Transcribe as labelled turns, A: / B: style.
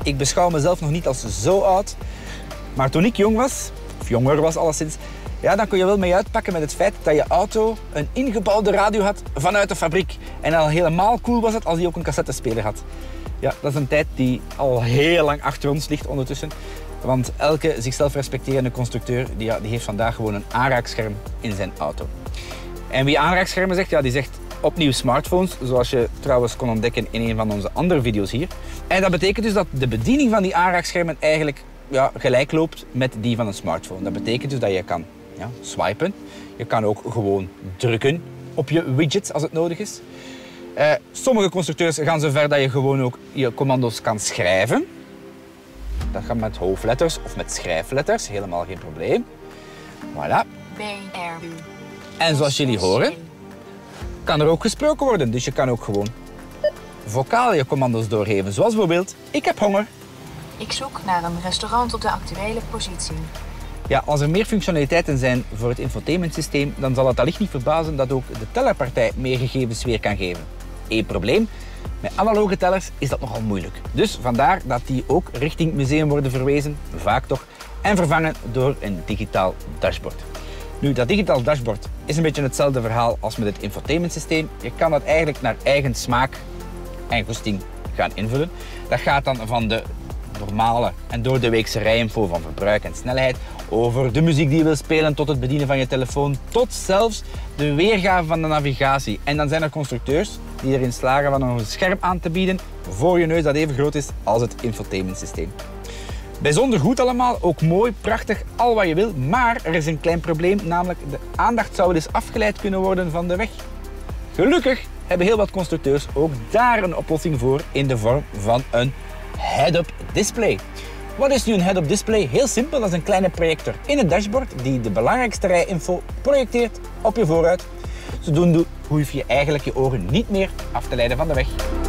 A: Ik beschouw mezelf nog niet als zo oud. Maar toen ik jong was, of jonger was alleszins, ja, dan kon je wel mee uitpakken met het feit dat je auto een ingebouwde radio had vanuit de fabriek. En al helemaal cool was het als die ook een cassettespeler had. Ja, dat is een tijd die al heel lang achter ons ligt ondertussen. Want elke zichzelf respecterende constructeur die heeft vandaag gewoon een aanraakscherm in zijn auto. En wie aanraakschermen zegt, ja, die zegt opnieuw smartphones, zoals je trouwens kon ontdekken in een van onze andere video's hier. En dat betekent dus dat de bediening van die aanraakschermen eigenlijk gelijk loopt met die van een smartphone. Dat betekent dus dat je kan swipen. Je kan ook gewoon drukken op je widgets als het nodig is. Sommige constructeurs gaan zover dat je gewoon ook je commando's kan schrijven. Dat gaat met hoofdletters of met schrijfletters, helemaal geen probleem. Voilà. En zoals jullie horen, kan er ook gesproken worden. Dus je kan ook gewoon vocaal je commando's doorgeven. Zoals bijvoorbeeld, ik heb honger.
B: Ik zoek naar een restaurant op de actuele positie.
A: Ja, als er meer functionaliteiten zijn voor het infotainmentsysteem, dan zal het allicht niet verbazen dat ook de tellerpartij meer gegevens weer kan geven. Eén probleem, met analoge tellers is dat nogal moeilijk. Dus vandaar dat die ook richting museum worden verwezen, vaak toch, en vervangen door een digitaal dashboard. Nu, dat digitaal dashboard is een beetje hetzelfde verhaal als met het infotainmentsysteem. Je kan dat eigenlijk naar eigen smaak en goesting gaan invullen. Dat gaat dan van de normale en door de weekse rijinfo van verbruik en snelheid, over de muziek die je wil spelen tot het bedienen van je telefoon, tot zelfs de weergave van de navigatie. En dan zijn er constructeurs die erin slagen van een scherm aan te bieden voor je neus dat even groot is als het infotainmentsysteem. Bijzonder goed allemaal, ook mooi, prachtig, al wat je wil, maar er is een klein probleem, namelijk de aandacht zou dus afgeleid kunnen worden van de weg. Gelukkig hebben heel wat constructeurs ook daar een oplossing voor in de vorm van een head-up display. Wat is nu een head-up display? Heel simpel, dat is een kleine projector in het dashboard die de belangrijkste rijinfo projecteert op je voorruit. Zodoende hoef je eigenlijk je ogen niet meer af te leiden van de weg.